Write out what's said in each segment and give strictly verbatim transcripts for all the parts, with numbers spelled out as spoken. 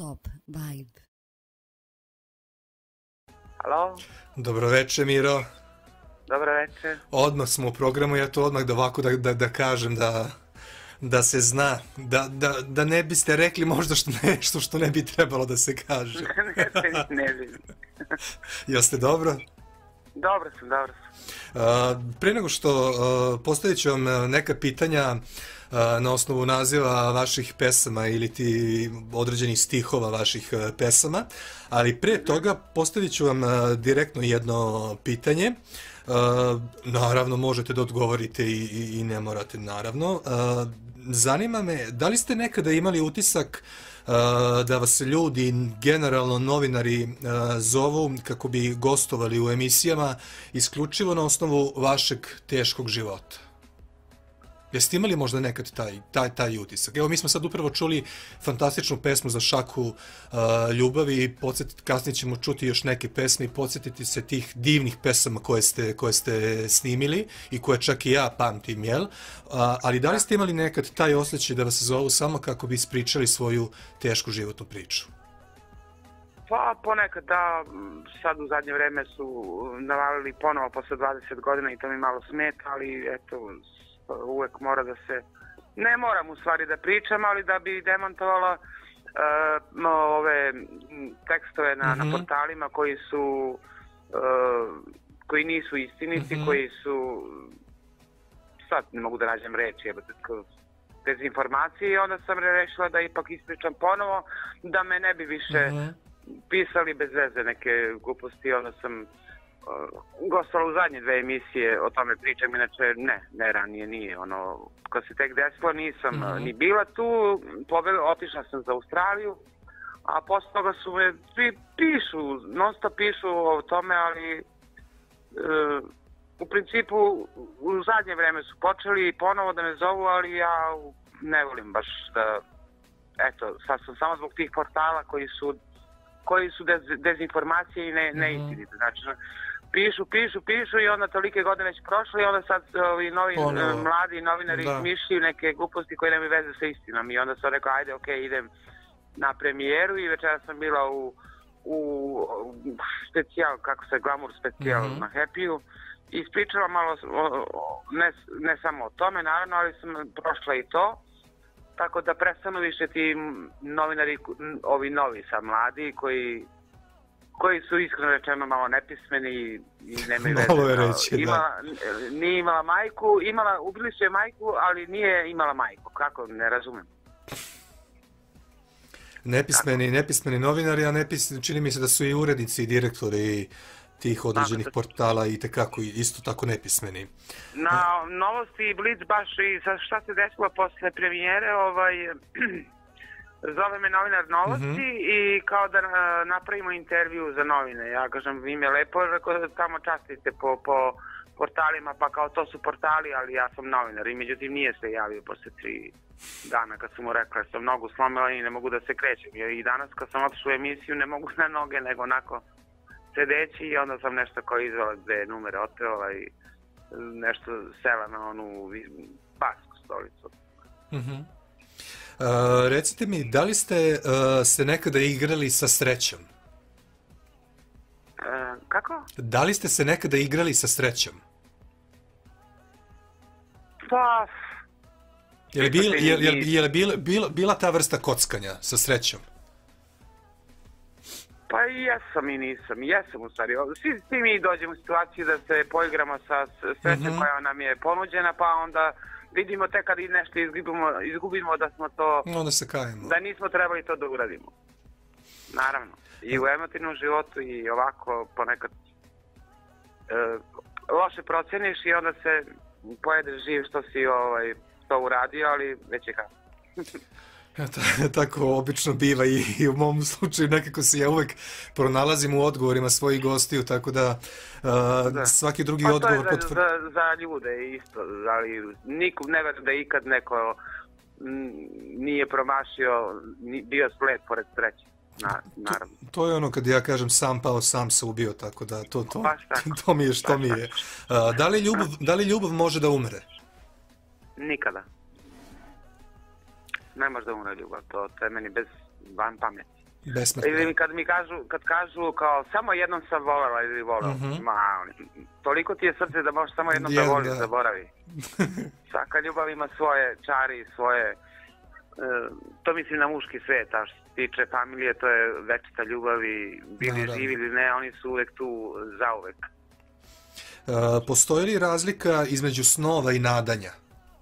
Non-stop vibe. Alo? Dobro večer, Miro. Dobro večer. Odmah smo u programu, ja to odmah da ovako da, da, da kažem da, da se zna, da, da, da ne biste rekli možda što nešto što ne bi trebalo da se kaže. ne, ne bi. Jeste dobro? Dobro sam, dobro sam. Uh, pre nego što uh, postavit ću vam neka pitanja uh, na osnovu naziva vaših pesama ili ti određenih stihova vaših uh, pesama, ali pre toga postavit ću vam uh, direktno jedno pitanje. Uh, naravno možete da odgovorite i, i, i ne morate naravno. Uh, zanima me, da li ste nekada imali utisak uh, da vas ljudi, generalno novinari, uh, zovu kako bi gostovali u emisijama isključivo na osnovu vašeg teškog života? Jeste imali možda nekad taj, taj, taj utisak? Evo, mi smo sad upravo čuli fantastičnu pesmu za šaku uh, ljubavi, podsjetiti, kasnije ćemo čuti još neke pesme i podsjetiti se tih divnih pesama koje ste, koje ste snimili i koje čak i ja pamtim, jel? Uh, ali da li ste imali nekad taj osjećaj da vas zovu samo kako bi ispričali svoju tešku životnu priču? Pa ponekad da, sad u zadnje vreme su navalili ponovo posle dvadeset godina i to mi malo smeta, ali eto, uvek mora da se, ne moram u stvari da pričam, ali da bi demontovala uh, ove tekstove na, mm-hmm. na portalima koji su uh, koji nisu istinici, mm-hmm. koji su, sad ne mogu da nađem reči, dezinformacije, i onda sam rešila da ipak ispričam ponovo, da me ne bi više mm-hmm. pisali bez veze neke gluposti. Onda sam Uh, gostovala u zadnje dve emisije, o tome pričam, inače ne, ne ranije nije, ono, kad se tek desilo nisam mm-hmm. ni bila tu, pobjela, otišla sam za Australiju, a posle toga su me, svi pišu, non stop pišu o tome, ali uh, u principu u zadnje vreme su počeli ponovo da me zovu, ali ja ne volim baš da, eto, sad sam samo zbog tih portala koji su koji su dez, dezinformacije i ne, neistinite, znači pišu, pišu, pišu i onda tolike godine već prošle i onda sad ovi novi ono, mladi novinari izmišljaju neke gluposti koje nemaju veze sa istinom i onda sam rekao, ajde, ok, idem na premijeru i večera sam bila u, u specijal, kako se, glamour specijal mm-hmm. na Happy-u i ispričala malo, ne, ne samo o tome, naravno, ali sam prošla i to. Tako da prestanu više ti novinari, ovi novi sad mladi, koji, koji su iskreno rečeno malo nepismeni i nemaju veze. Malo je reći, ima, da. Nije imala majku, imala, ubili su je majku, ali nije imala majku. Kako, ne razumem. Nepismeni, Kako? nepismeni novinari, a nepis, čini mi se da su i urednici i direktori tih određenih tako, portala i tekako isto tako nepismeni. Na Novosti i Blic baš i sa šta se desilo posle premijere, ovaj, zove me novinar Novosti mm-hmm. i kao da napravimo intervju za novine. Ja kažem, ime lepo, rekao, tamo častite po, po portalima, pa kao to su portali, ali ja sam novinar i međutim nije se javio posle tri dana kad sam mu rekla, sam nogu slomila i ne mogu da se krećem. I danas kad sam otišla u emisiju ne mogu na noge, nego onako sedeći i onda sam nešto kao izvala dve numere otpevala i nešto sela na onu basku stolicu. Uh-huh. Uh, recite mi, da li ste uh, se nekada igrali sa srećom? Uh, kako? Da li ste se nekada igrali sa srećom? Pa... Je li, bil, je, je, je li bila, bila, bila ta vrsta kockanja sa srećom? Pa i jesam i nisam, jesam u stvari. Svi, svi mi dođemo u situaciju da se poigramo sa srećem mm-hmm. koja nam je ponuđena, pa onda vidimo tek kad nešto izgubimo, izgubimo da smo to... Onda se kajemo. Da nismo trebali to da uradimo. Naravno. I u emotivnom životu i ovako ponekad e, loše proceniš i onda se pojedeš živ što si ovaj, to uradio, ali već je kako. Ja, tako obično biva i, i u mom slučaju nekako se ja uvek pronalazim u odgovorima svojih gostiju, tako da, uh, da. svaki drugi pa odgovor... Pa to je za, potvrdi... za, za ljude isto, ali nikom ne veri da ikad neko nije promašio, bio sled pored sreće. Na, naravno. To, to je ono kad ja kažem sam pao, sam se ubio, tako da to, to, to mi je što Baš mi je. Uh, da, li ljubav, da li ljubav može da umre? Nikada. Ne može da umre ljubav, to, to je meni bez van pameti. Besmrtno. Ili kad mi kažu, kad kažu kao samo jednom sam volela ili volao, Mhm. ma, toliko ti je srce da možeš samo jednom da Jedan, voliš, da. zaboravi. Svaka ljubav ima svoje čari, svoje, e, to mislim na muški svet, a što se tiče familije, to je večita ljubav i bili Naravno. živi ili ne, oni su uvek tu zauvek. Uh, postoji li razlika između snova i nadanja?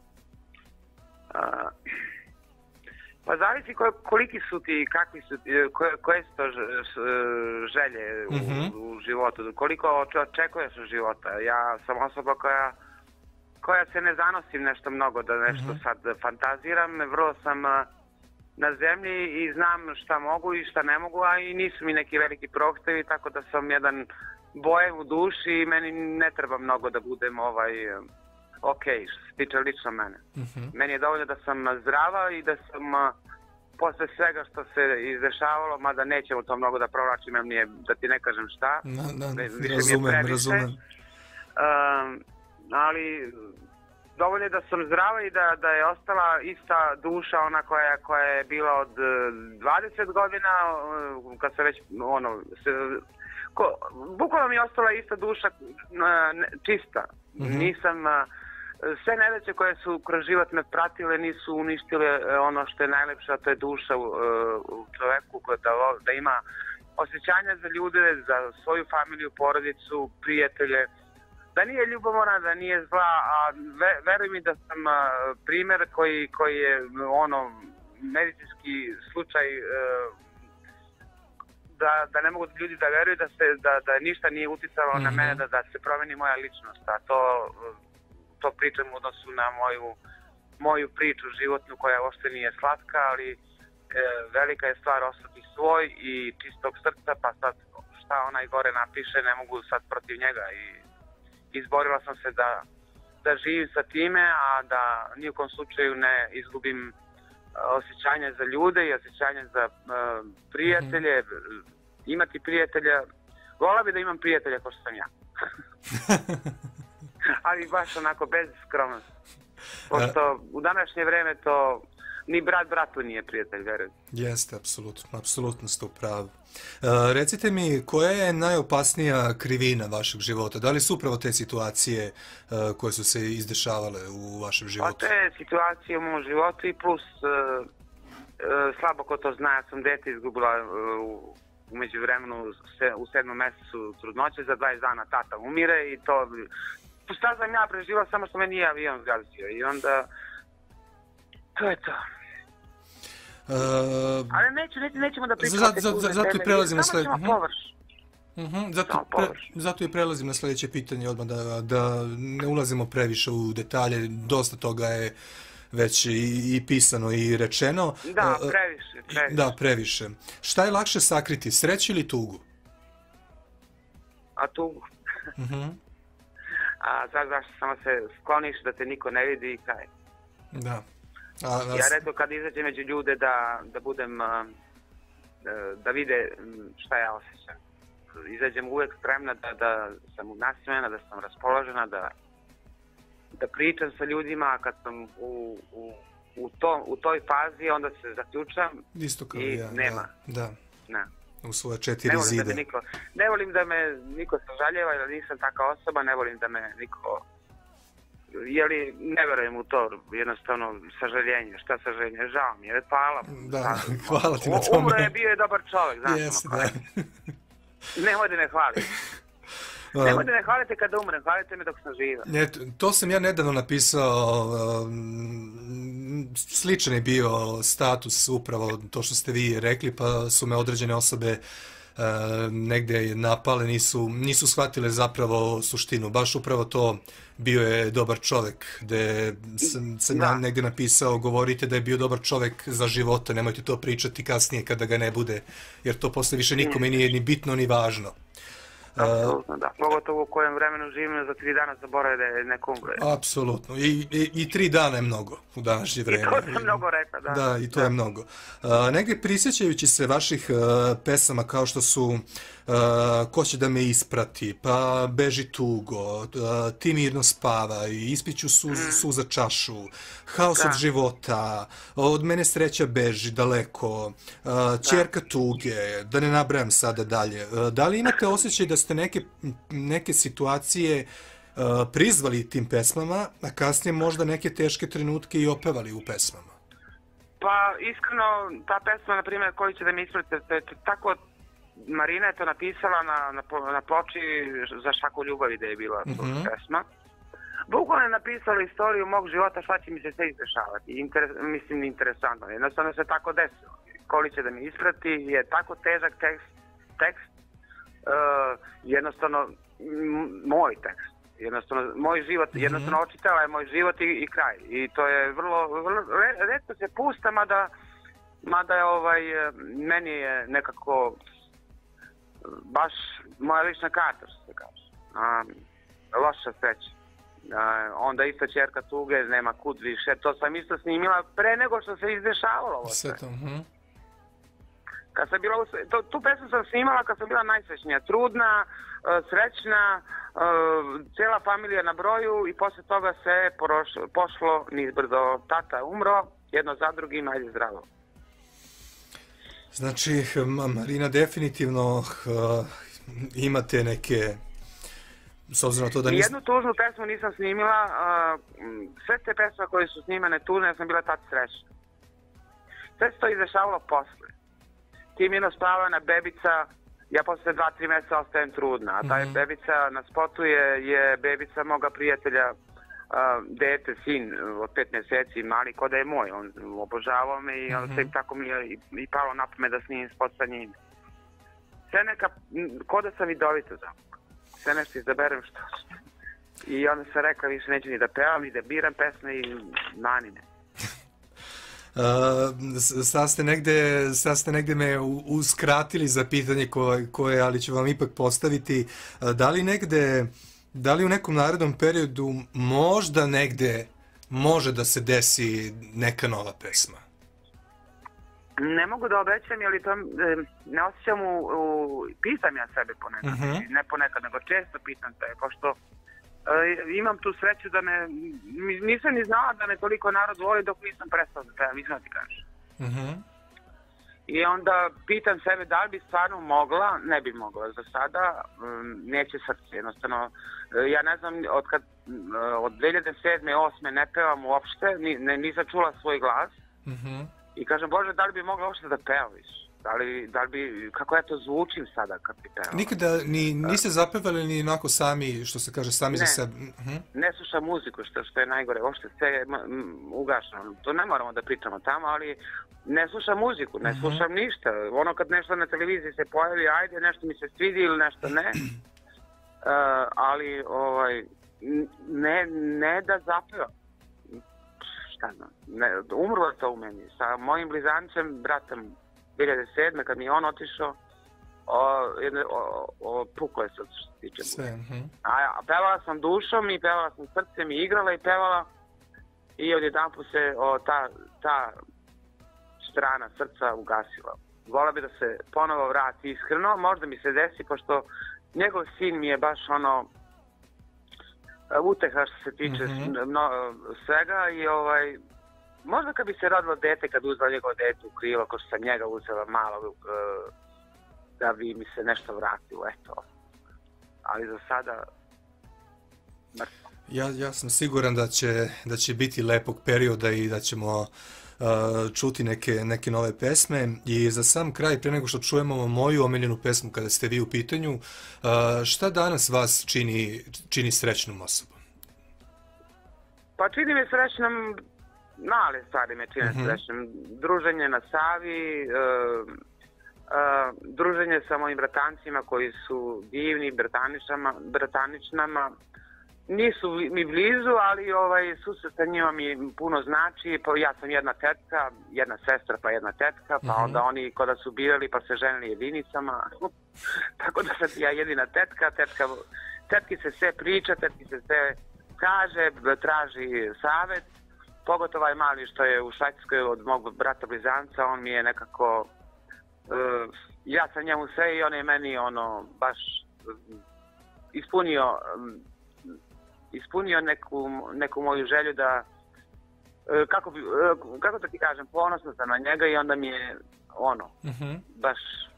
A, pa zavisi ko, koliki su ti, kakvi su ti, koje, koje su to ž- ž- želje u, Mhm. u životu, koliko oče- očekuješ od života. Ja sam osoba koja koja se ne zanosim nešto mnogo da nešto sad fantaziram, vrlo sam a, na zemlji i znam šta mogu i šta ne mogu, a i nisu mi neki veliki prohtevi, tako da sam jedan bojem u duši i meni ne treba mnogo da budem ovaj ok, što se tiče lično mene. Mhm. Meni je dovoljno da sam zdrava i da sam a, posle svega što se izdešavalo, mada nećemo to mnogo da provlačim, jer mi je, da ti ne kažem šta. Na, na, Ne, više mi je razumem, previše. razumem. Um, ali dovoljno je da sam zdrava i da, da je ostala ista duša, ona koja, koja je bila od eh, dvadeset godina, eh, kad se već, ono, se, ko, bukvalno mi je ostala ista duša, eh, ne- čista. Mhm. Nisam, eh, sve nedaće koje su kroz život me pratile nisu uništile eh, ono što je najlepše, a to je duša u, eh, u čoveku, koja da, vo- da ima osjećanja za ljude, za svoju familiju, porodicu, prijatelje, da nije ljubomorna, da nije zla, a ve, veruj mi da sam a, primer koji, koji je ono medicinski slučaj e, da, da ne mogu ljudi da veruju da se da, da ništa nije uticalo mm-hmm. na mene da, da se promeni moja ličnost, a to, to pričam u odnosu na moju, moju priču životnu koja uopšte nije slatka, ali e, velika je stvar ostati svoj i čistog srca, pa sad šta onaj gore napiše ne mogu sad protiv njega i izborila sam se da, da živim sa time, a da ni u kom slučaju ne izgubim osjećanje za ljude i osjećanje za uh, prijatelje. Mm-hmm. Imati prijatelja, volila bi da imam prijatelja kao što sam ja. Ali baš onako bez skromnosti. Pošto u današnje vreme to ni brat bratu nije prijatelj, verujem. Jeste, apsolutno, apsolutno ste u pravu. E, recite mi, koja je najopasnija krivina vašeg života? Da li su upravo te situacije e, koje su se izdešavale u vašem životu? Pa te situacije u mom životu i plus e, e, slabo ko to zna, ja sam dete izgubila e, u, umeđu vremenu se, u sedmom mesecu trudnoće, za dvadeset dana tata umire i to... Šta sam ja preživao, samo što me nije avion zgazio i onda... To je to. Uh, Ali neću, neću, nećemo da pričamo zato, te zato, tužne zato teme. i prelazim na Samo sljedeće. ćemo površ. Uh-huh, zato, Samo pre, površ. zato i prelazim na sljedeće pitanje odmah, da, da ne ulazimo previše u detalje, dosta toga je već i, i pisano i rečeno. Da, Uh, previše, previše. Da, previše. Šta je lakše sakriti, sreću ili tugu? A tu... Uh-huh. A sad zašto samo se skloniš da te niko ne vidi i kaj. Da. A, a, Ja rekao kad izađem među ljude da, da budem, a, da vide šta ja osjećam. Izađem uvek spremna da, da sam nasmejana, da sam raspoložena, da, da pričam sa ljudima, a kad sam u, u, u, to, u toj fazi onda se zaključam isto kao i ja, nema. Da, da. Ne. U svoje četiri Ne volim, da zide. me niko, ne volim da me niko sažaljeva, jer nisam taka osoba, ne volim da me niko... Jeli, ne verujem u to, jednostavno, sažaljenje. Šta sažaljenje? Žao mi je, hvala. Da, hvala ti na tome. Umro je, bio je dobar čovjek, znaš. Jeste, ono, da. Nemoj da me hvalite. Nemoj da me hvalite kada umrem, hvalite me dok sam živa. Ne, to sam ja nedavno napisao, um, sličan je bio status upravo to što ste vi rekli, pa su me određene osobe uh, negdje napale, nisu, nisu shvatile zapravo suštinu. Baš upravo to, bio je dobar čovjek, gde sam, sam ja negdje napisao, govorite da je bio dobar čovjek za života, nemojte to pričati kasnije kada ga ne bude, jer to posle više nikome nije ni bitno ni važno. Apsolutno, da. Pogotovo u kojem vremenu živimo, za tri dana zaboravio da je neko umro. Apsolutno. I, i, I tri dana je mnogo u današnje vreme. I to sam mnogo rekla, da. Da, i to da. je mnogo. Uh, negdje prisjećajući se vaših uh, pesama kao što su uh, uh, Ko će da me isprati, pa Beži tugo, uh, Ti mirno spavaj, Ispiću suz, Mm. suza čašu, Haos Da. od života, Od mene sreća beži daleko, uh, Ćerka tuge, da ne nabrajam sada dalje. Uh, da li imate osjećaj da ste neke, neke situacije uh, prizvali tim pesmama, a kasnije možda neke teške trenutke i opevali u pesmama? Pa iskreno, ta pesma, na primjer, koju će da mi isprate, to je tako, Marina je to napisala na, na, po- na ploči Za šaku ljubavi da je bila to Mhm. pesma. Bukvalno je napisala istoriju mog života, šta će mi se sve izdešavati. Interes, mislim, interesantno. Jednostavno se tako desilo. Koli će da mi isprati je tako težak tekst, tekst uh, jednostavno m- moj tekst. Jednostavno, moj život, Mhm. jednostavno očitala je moj život i, i kraj. I to je vrlo, vrlo re, retko se pušta, mada, mada je ovaj, eh, meni je nekako baš moja lična karta, što se kaže. Um, loša sreća. Uh, onda isto Ćerka tuge, Nema kud više. To sam isto snimila pre nego što se izdešavalo ovo sve. Sve to, mhm. Kad sam bila, u sve- to, tu pesmu sam snimala kad sam bila najsrećnija, trudna, uh, srećna, uh, cijela familija na broju i posle toga se poroš, pošlo nizbrdo. Tata je umro, jedno za drugim, ajde zdravo. Znači, Ma- Marina, definitivno uh, imate neke, s obzirom na to da niste... Nijednu tužnu pesmu nisam snimila, uh, sve te pesme koje su snimane tužne, ja sam bila tad srećna. Sve se to izdešavalo posle. Ti mirno spavana bebica, ja posle dva, tri mjeseca ostajem trudna, a ta Mhm. bebica na spotu je, je bebica moga prijatelja, uh, dete, sin od pet mjeseci, mali, ko da je moj, on obožavao me i onda Mhm. se tako mi je i, i palo na pamet da snimim spot sa njim. Sve neka, m, ko da sam vidovita zapravo. Sve nešto izaberem što ću. I onda sam rekla, više neću ni da pevam, ni da biram pesme i mani me. Uh, s- sad ste negde, sad ste negde me u- uskratili za pitanje koje, koje, ali ću vam ipak postaviti. Uh, Da li negde, da li u nekom narednom periodu možda negde može da se desi neka nova pesma? Ne mogu da obećam, jer to e, ne osjećam u, u... Pitam ja sebe ponekad, Mhm. ne ponekad, nego često pitam sebe, pošto e, imam tu sreću da me... mi- Nisam ni znala da me toliko narod voli dok nisam prestao da pevam, nisam ti kažem. Mhm. I onda pitam sebe da li bi stvarno mogla, ne bi mogla za sada, um, neće srce, jednostavno. E, Ja ne znam, od, kad, m, od dve hiljade sedme. osme ne pevam uopšte, ni, ne, nisam čula svoj glas. Mhm. I kažem, Bože, da li bi mogla uopšte da pevam više? Da li, da li bi, kako ja to zvučim sada kad bi pevala? Nikada ni, niste zapevali ni onako sami, što se kaže, sami za Ne. sebe? Mhm. Ne slušam muziku, što, što je najgore, uopšte sve je m- m- ugašeno. To ne moramo da pričamo tamo, ali ne slušam muziku, ne Mhm. slušam ništa. Ono kad nešto na televiziji se pojavi, ajde, nešto mi se svidi ili nešto ne. Uh, ali, ovaj, n- ne, ne da zapevam. Šta znam, ne, umrlo je to u meni. Sa mojim blizancem, bratom, dve hiljade sedme. kad mi je on otišao, o, jedne, o, o, puklo je srce što se tiče muzike. Sve, mhm. A, a pevala sam dušom i pevala sam srcem i igrala i pevala i odjedanput se o, ta, ta strana srca ugasila. Vola bi da se ponovo vrati iskreno, možda mi se desi, pošto njegov sin mi je baš ono uteha što se tiče Mhm. no, svega i ovaj možda kad bi se rodilo dete, kad uzela njegovo dete u krilo, ko što sam njega uzela malo, uh, da bi mi se nešto vratilo, eto. Ali za sada mrtvo. Ja, ja sam siguran da će, da će biti lepog perioda i da ćemo uh, čuti neke, neke nove pesme. I za sam kraj, pre nego što čujemo moju omiljenu pesmu kada ste vi u pitanju, uh, šta danas vas čini, čini srećnom osobom? Pa čini me srećnom, male stvari me čine Mhm. srećnom. Druženje na Savi, uh, uh, druženje sa mojim bratancima koji su divni, brataničama, brataničnama. Nisu mi blizu, ali ovaj, susret sa njima mi puno znači. Pa ja sam jedna tetka, jedna sestra pa jedna tetka, pa Mhm. onda oni kada su birali pa se ženili jedinicama. Tako da sam ja jedina tetka, tetka, tetki se sve priča, tetki se sve kaže, traži savjet. Pogotovo je mali što je u Švajcarskoj od mog brata blizanca, on mi je nekako ja sam njemu sve i on je meni ono baš ispunio ispunio neku, neku moju želju da kako, bi, kako da ti kažem, ponosno sam na njega i onda mi je ono, uh-huh. baš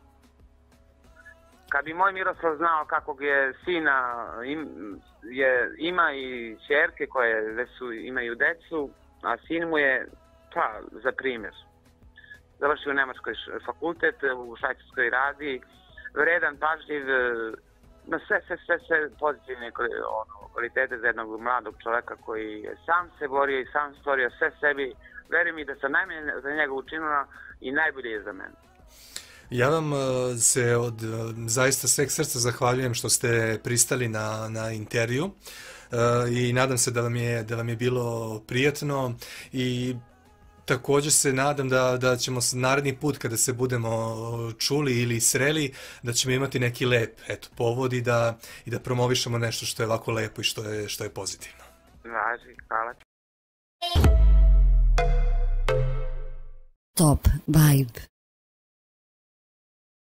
kad bi moj Miroslav znao kakvog je sina im, je, ima i ćerke koje već su, imaju decu, a sin mu je pa, za primjer. Završio u Nemačkoj fakultet, u Švajcarskoj radi, vredan, pažljiv, na sve, sve, sve, sve pozitivne ono, kvalitete za jednog mladog čoveka koji je sam se borio i sam stvorio sve sebi. Veri mi da sam najmanje za njega učinila i najbolje je za mene. Ja vam se od zaista sveg srca zahvaljujem što ste pristali na, na intervju i nadam se da vam je, da vam je bilo prijatno i također se nadam da, da ćemo naredni put kada se budemo čuli ili sreli, da ćemo imati neki lep eto, povod i da, i da promovišemo nešto što je ovako lepo i što je, što je pozitivno. Važi, hvala. Top Vibe.